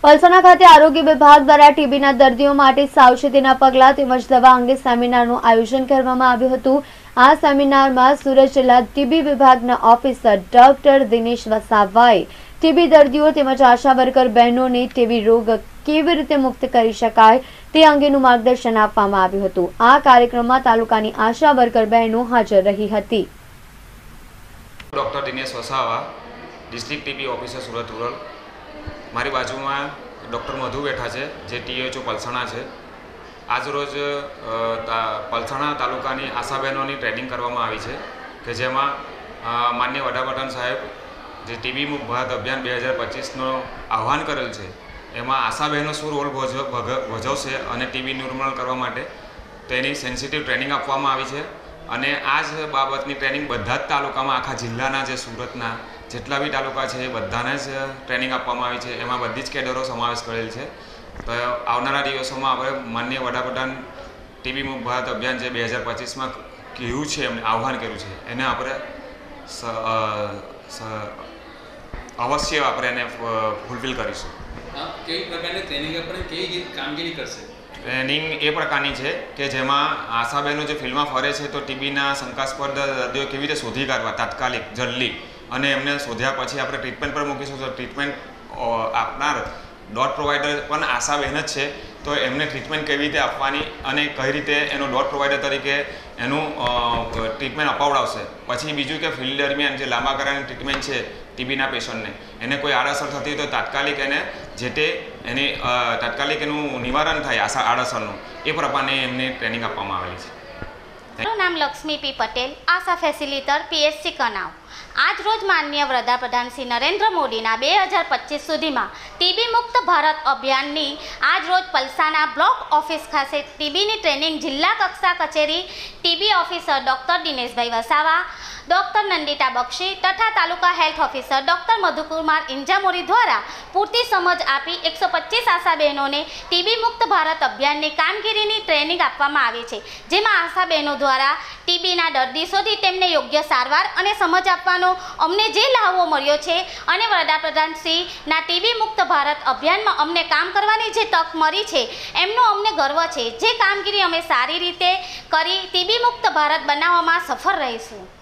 પલસાણા ખાતે આરોગ્ય વિભાગ દ્વારા ટીબીના દર્દીઓ માટે સાવચેતીના પગલાં તેમજ દવા અંગે સેમિનારનું આયોજન કરવામાં આવ્યું હતું। આ સેમિનારમાં સુરત જિલ્લા ટીબી વિભાગના ઓફિસર ડોક્ટર દિનેશ વસાવાએ ટીબી દર્દીઓ તેમજ આશા વર્કર બહેનોને ટીબી રોગ કેવી રીતે મુક્ત કરી શકાય તે અંગેનું માર્ગદર્શન આપવામાં આવ્યું હતું। આ કાર્યક્રમમાં તાલુકાની આશા વર્કર બહેનો હાજર રહી હતી। Doctor Dinesh Vasava, district TB officer Surat rural. મારી બાજુમાં ડૉક્ટર મધુ બેઠા છે, જે THO પલસાણા છે। આજરોજ પલસાણા તાલુકાની આશા બહેનોની ટ્રેનિંગ કરવામાં આવી છે કે જેમાં માનનીય વડાપ્રધાન સાહેબ જે ટીબી મુક્ત ભારત અભિયાન 2025નો આહ્વાન કરેલ છે, એમાં આશા બહેનો શું રોલ ભજવશે અને ટીબી નિર્મૂલન કરવા માટે તેની સેન્સિટિવ ટ્રેનિંગ આપવામાં આવી છે। અને આ જ બાબતની ટ્રેનિંગ બધા જ તાલુકામાં, આખા જિલ્લાના જે સુરતના જેટલા બી તાલુકા છે એ બધાને જ ટ્રેનિંગ આપવામાં આવી છે। એમાં બધી જ કેડરો સમાવેશ કરેલ છે। તો આવનારા દિવસોમાં આપણે માનનીય વડાપ્રધાન ટીબી મુક્ત ભારત અભિયાન જે 2025માં કહ્યું છે, એમને આહ્વાન કર્યું છે, એને આપણે અવશ્ય આપણે એને ફૂલફિલ કરીશું। કેવી પ્રકારની ટ્રેનિંગ આપણે કેવી કામગીરી કરશે? ટ્રેનિંગ એ પ્રકારની છે કે જેમાં આશા બહેનો જે ફિલ્ડમાં ફરે છે તો ટીબીના શંકાસ્પદ દર્દીઓ કેવી રીતે શોધી કાઢવા તાત્કાલિક જલ્દી, અને એમને શોધ્યા પછી આપણે ટ્રીટમેન્ટ પર મૂકીશું। તો ટ્રીટમેન્ટ આપનાર ડોટ પ્રોવાઈડર પણ આશા બહેન જ છે, તો એમને ટ્રીટમેન્ટ કેવી રીતે આપવાની અને કઈ રીતે એનો ડોટ પ્રોવાઈડર તરીકે એનું ટ્રીટમેન્ટ અપાવડાવશે। પછી બીજું કે ફિલ્ડ દરમિયાન જે લાંબા ગાળાની ટ્રીટમેન્ટ છે ટીબીના પેશન્ટને, એને કોઈ આડઅસર થતી તો તાત્કાલિક એને જે તે એની તાત્કાલિક એનું નિવારણ થાય આડઅસરનું, એ પ્રમાણે એમને ટ્રેનિંગ આપવામાં આવેલી છે। મારું નામ Lakshmi P Patel, ASHA facilitator PHC Kanav. આજ રોજ માનનીય વડાપ્રધાન શ્રી નરેન્દ્ર મોદીના 2025 સુધીમાં ટીબી મુક્ત ભારત અભિયાનની આજ રોજ પલસાણા બ્લોક ઓફિસ ખાતે ટીબીની ટ્રેનિંગ જિલ્લા કક્ષા કચેરી ટીબી ઓફિસર ડૉક્ટર દિનેશભાઈ વસાવા, ડૉક્ટર નંદિતા બક્ષી તથા taluka health officer doctor Madhukumar Injamori દ્વારા પૂરતી સમજ આપી 125 આશા બહેનોને ટીબી મુક્ત ભારત અભિયાનની કામગીરીની ટ્રેનિંગ આપવામાં આવી છે, જેમાં આશા બહેનો દ્વારા ટીબીના દર્દી શોધી તેમને યોગ્ય સારવાર અને સમજ આપવાનો અમને જે લાહવો મળ્યો છે અને વડાપ્રધાન શ્રીના ટીબી મુક્ત ભારત અભિયાનમાં અમને કામ કરવાની જે તક મળી છે એમનો અમને ગર્વ છે। જે કામગીરી અમે સારી રીતે કરી ટીબી મુક્ત ભારત બનાવવામાં સફળ રહીશું।